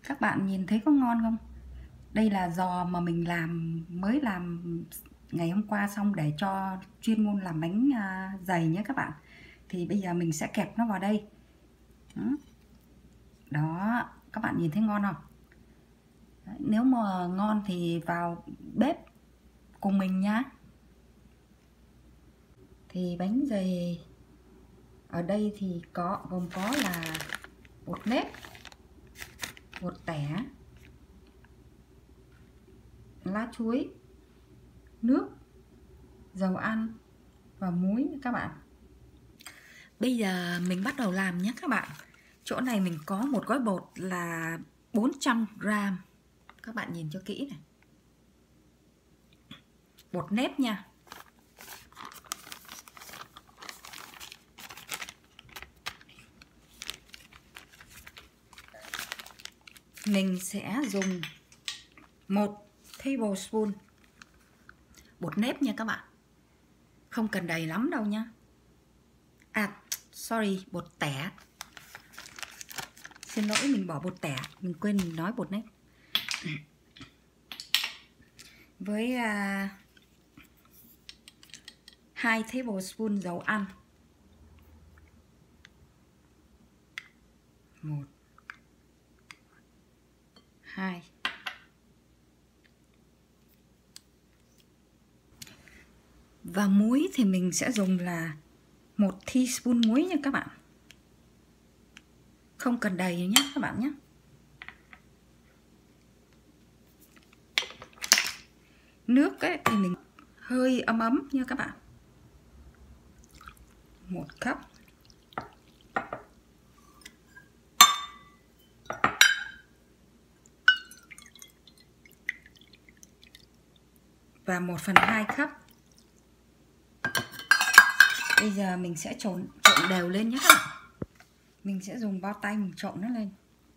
Các bạn nhìn thấy có ngon không? Đây là giò mà mình mới làm ngày hôm qua xong để cho chuyên môn làm bánh dày nhé các bạn. Thì bây giờ mình sẽ kẹp nó vào đây. Đó, các bạn nhìn thấy ngon không? Đấy, nếu mà ngon thì vào bếp cùng mình nhá. Thì bánh dày ở đây thì gồm có là bột nếp, bột tẻ, lá chuối, nước, dầu ăn và muối các bạn. Bây giờ mình bắt đầu làm nhé các bạn. Chỗ này mình có một gói bột là 400g. Các bạn nhìn cho kỹ này. Bột nếp nha. Mình sẽ dùng 1 tablespoon bột nếp nha các bạn. Không cần đầy lắm đâu nha. Sorry, bột tẻ. Xin lỗi, mình bỏ bột tẻ, mình quên mình nói bột nếp. Với 2 tablespoon dầu ăn. 1 2. Và muối thì mình sẽ dùng là 1 teaspoon muối nha các bạn. Không cần đầy nhé các bạn nhé. Nước ấy thì mình hơi ấm ấm nha các bạn. 1 cup. Và 1/2 cup. Bây giờ mình sẽ trộn đều lên nhé các bạn. Mình sẽ dùng bao tay mình trộn nó lên.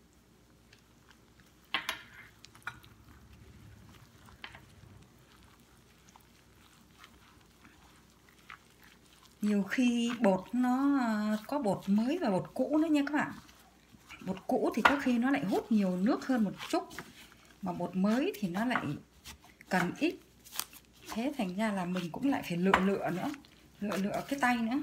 Nhiều khi bột nó có bột mới và bột cũ nữa nha các bạn. Bột cũ thì có khi nó lại hút nhiều nước hơn một chút, mà bột mới thì nó lại cần ít. Thế thành ra là mình cũng lại phải lựa nữa, lựa cái tay nữa.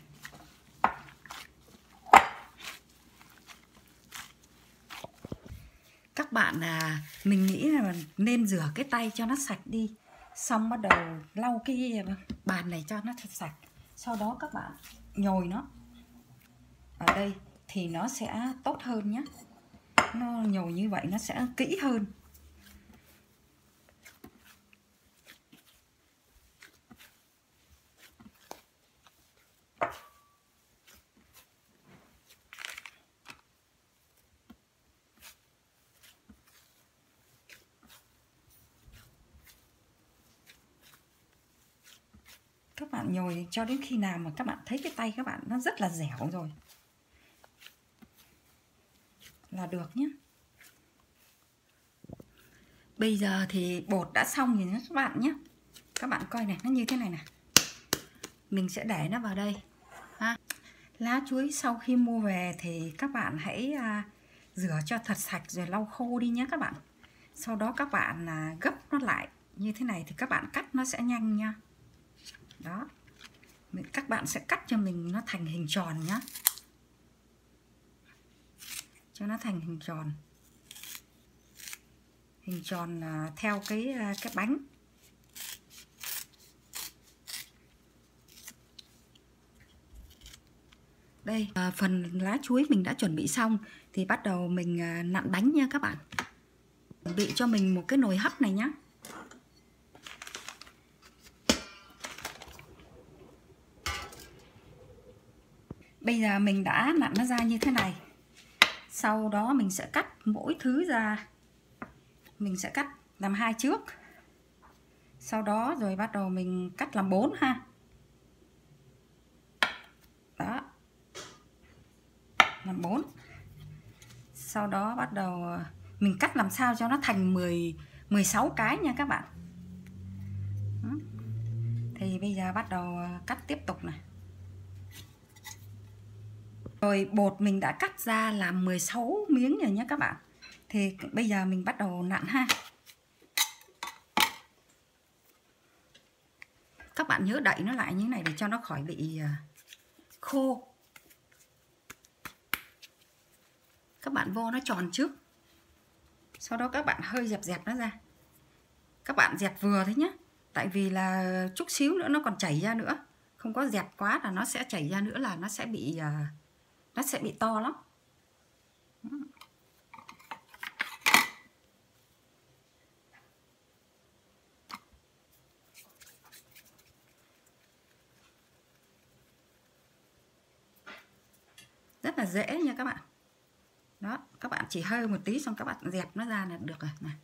Các bạn mình nghĩ là nên rửa cái tay cho nó sạch đi, xong bắt đầu lau cái bàn này cho nó thật sạch. Sau đó các bạn nhồi nó ở đây thì nó sẽ tốt hơn nhé. Nó nhồi như vậy nó sẽ kỹ hơn. Các bạn nhồi cho đến khi nào mà các bạn thấy cái tay các bạn nó rất là dẻo rồi là được nhé. Bây giờ thì bột đã xong rồi nhé các bạn nhé. Các bạn coi này, nó như thế này nè. Mình sẽ để nó vào đây ha. Lá chuối sau khi mua về thì các bạn hãy rửa cho thật sạch rồi lau khô đi nhé các bạn. Sau đó các bạn gấp nó lại như thế này thì các bạn cắt nó sẽ nhanh nha. Đó, các bạn sẽ cắt cho mình nó thành hình tròn nhá, cho nó thành hình tròn theo cái bánh. Đây phần lá chuối mình đã chuẩn bị xong thì bắt đầu mình nặn bánh nha các bạn. Chuẩn bị cho mình một cái nồi hấp này nhá. Bây giờ mình đã nặn nó ra như thế này. Sau đó mình sẽ cắt mỗi thứ ra. Mình sẽ cắt làm 2 trước. Sau đó rồi bắt đầu mình cắt làm 4 ha. Đó. Làm 4. Sau đó bắt đầu mình cắt làm sao cho nó thành 16 cái nha các bạn. Thì bây giờ bắt đầu cắt tiếp tục này. Rồi bột mình đã cắt ra làm 16 miếng rồi nhé các bạn. Thì bây giờ mình bắt đầu nặn ha. Các bạn nhớ đậy nó lại như thế này để cho nó khỏi bị khô. Các bạn vo nó tròn trước, sau đó các bạn hơi dẹp dẹp nó ra. Các bạn dẹp vừa thôi nhé, tại vì là chút xíu nữa nó còn chảy ra nữa. Không có dẹp quá là nó sẽ chảy ra nữa, là nó sẽ bị to lắm. Rất là dễ nha các bạn. Đó, các bạn chỉ hơi một tí xong các bạn dẹp nó ra là được rồi này.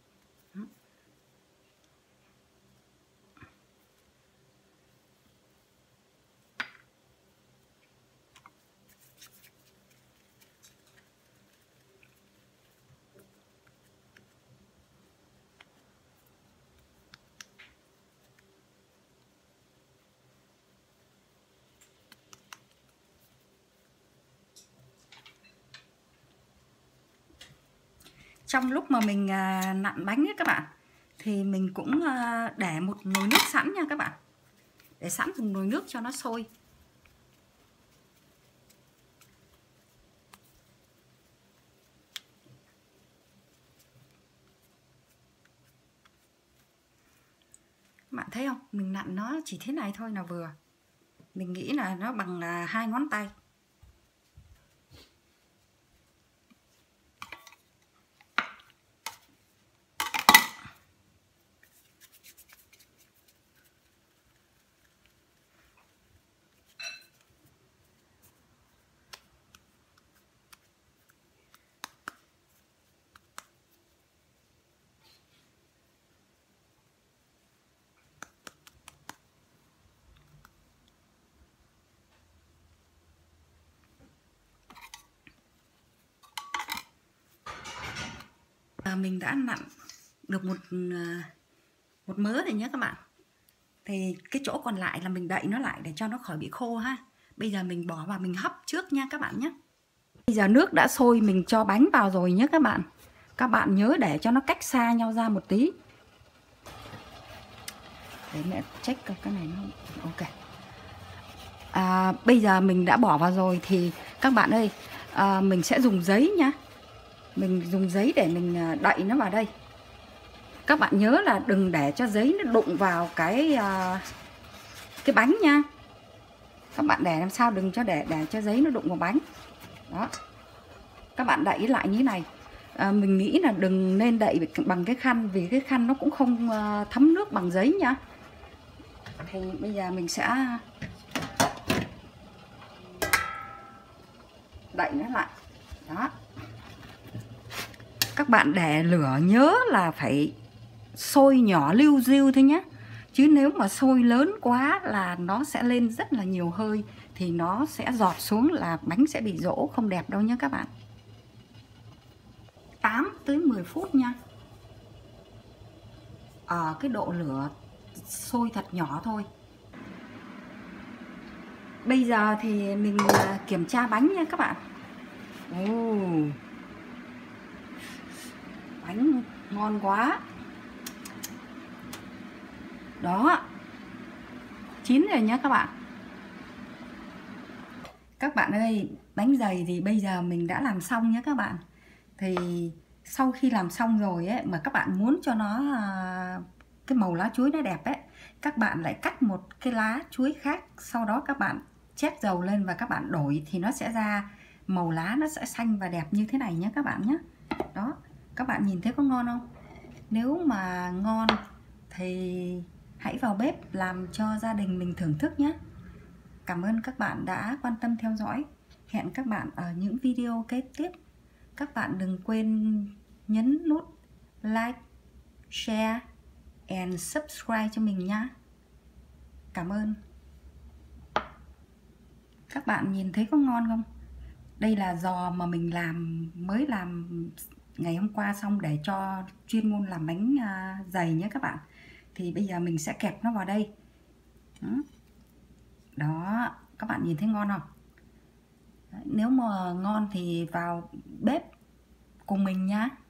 Trong lúc mà mình nặn bánh ấy các bạn, thì mình cũng để một nồi nước sẵn nha các bạn. Để sẵn một nồi nước cho nó sôi. Các bạn thấy không? Mình nặn nó chỉ thế này thôi là vừa. Mình nghĩ là nó bằng 2 ngón tay. Mình đã nặn được một mớ này nhé các bạn. Thì cái chỗ còn lại là mình đậy nó lại để cho nó khỏi bị khô ha. Bây giờ mình bỏ vào mình hấp trước nha các bạn nhé. Bây giờ nước đã sôi, mình cho bánh vào rồi nhé các bạn. Các bạn nhớ để cho nó cách xa nhau ra một tí. Để mẹ check cái này nó ok. Bây giờ mình đã bỏ vào rồi thì các bạn ơi, mình sẽ dùng giấy nhá. Mình dùng giấy để mình đậy nó vào đây. Các bạn nhớ là đừng để cho giấy nó đụng vào cái bánh nha. Các bạn để làm sao đừng cho để cho giấy nó đụng vào bánh. Đó. Các bạn đậy lại như thế này. Mình nghĩ là đừng nên đậy bằng cái khăn, vì cái khăn nó cũng không thấm nước bằng giấy nha. Thì bây giờ mình sẽ đậy nó lại. Đó. Các bạn để lửa nhớ là phải sôi nhỏ liu riu thôi nhé. Chứ nếu mà sôi lớn quá là nó sẽ lên rất là nhiều hơi, thì nó sẽ giọt xuống là bánh sẽ bị rỗ, không đẹp đâu nhé các bạn. 8 tới 10 phút nha. Ở cái độ lửa sôi thật nhỏ thôi. Bây giờ thì mình kiểm tra bánh nha các bạn. Bánh ngon quá. Đó, chín rồi nhé các bạn. Các bạn ơi, bánh dày thì bây giờ mình đã làm xong nhé các bạn. Thì sau khi làm xong rồi ấy, mà các bạn muốn cho nó cái màu lá chuối nó đẹp ấy, các bạn lại cắt một cái lá chuối khác, sau đó các bạn chét dầu lên và các bạn đổi, thì nó sẽ ra màu lá nó sẽ xanh và đẹp như thế này nhé các bạn nhé. Đó, các bạn nhìn thấy có ngon không? Nếu mà ngon thì hãy vào bếp làm cho gia đình mình thưởng thức nhé. Cảm ơn các bạn đã quan tâm theo dõi. Hẹn các bạn ở những video kế tiếp. Các bạn đừng quên nhấn nút like, share and subscribe cho mình nhé. Cảm ơn. Các bạn nhìn thấy có ngon không? Đây là giò mà mình mới làm ngày hôm qua xong để cho chuyên môn làm bánh dày nhé các bạn. Thì bây giờ mình sẽ kẹp nó vào đây. Đó, các bạn nhìn thấy ngon không? Nếu mà ngon thì vào bếp cùng mình nhá.